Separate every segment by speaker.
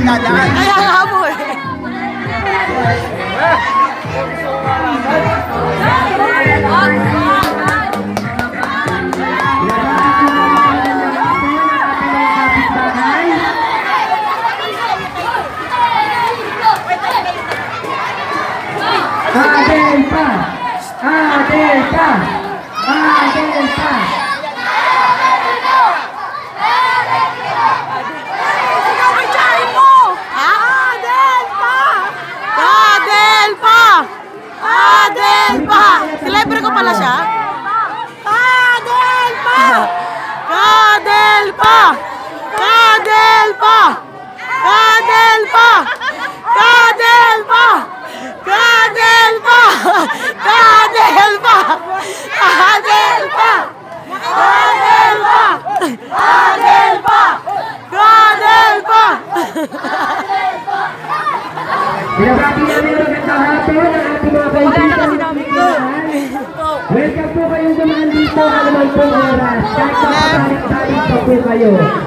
Speaker 1: yung dadaan.
Speaker 2: Kaya nga po eh.
Speaker 3: Adelpa! Adelpa! Adelpa!
Speaker 2: Adelpa! Celebre ko pala siya. Adelpa! Adelpa! Adelpa! Adelpa! Adelpa! Adelpa! Adelpa! Adelpa! Adelpa! Adelpa! Adelpa!
Speaker 3: Binabati namin ang magandang hapon ang ating mga kaibigan. Welcome po kayong dumaan dito ka naman po oras. Kahit makabalik-balik pa po kayo.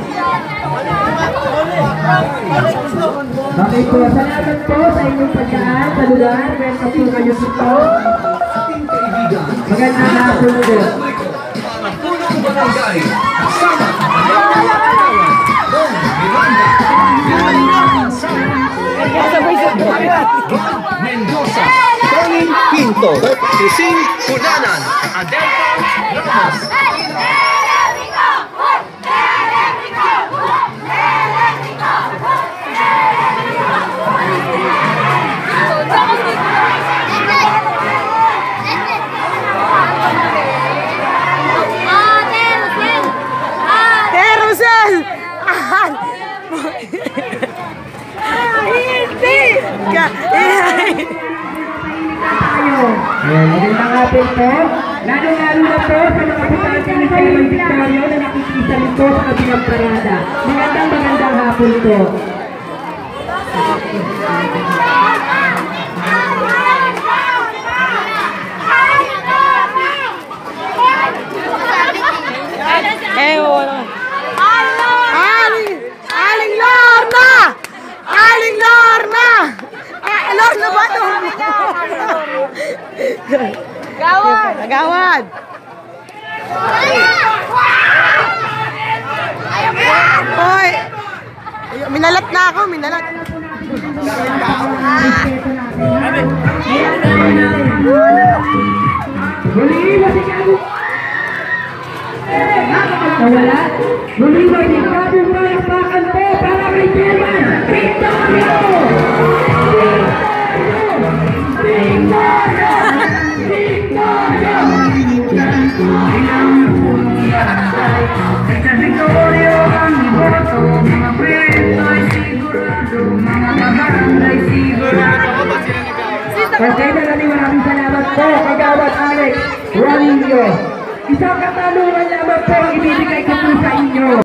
Speaker 3: Okay po, salamat po sa inyong pagkaan sa lugar. Welcome po kayo dito. Magandang hapon po.
Speaker 4: Punong barangay, kasama Mendoza, Tony Pinto, Crising Cunanan, Adelpa Ramos.
Speaker 3: Magandang hapon po. Lalo-lalo na po sa mga putante ni Simon Victorio na nakikita nito sa kabilang parada. Magandang hapon po.
Speaker 2: Aling Lorna! Aling Lorna! Lorna ba ito? Gawad! Gawad! Hoy! Minalat na ako, minalat.
Speaker 3: Nawala? Luliway ni Kabong Palakpakan po para kay Chairman Victorio! Victorio! Victorio! Sa Victorio ang iboto, mga preto ay sigurado, mga kabarangay sigurado. Kasi maraming salamat po kay Gawad Alex Juanillo. Isang katanungan lamang po ang ibibigay ko po sa inyo.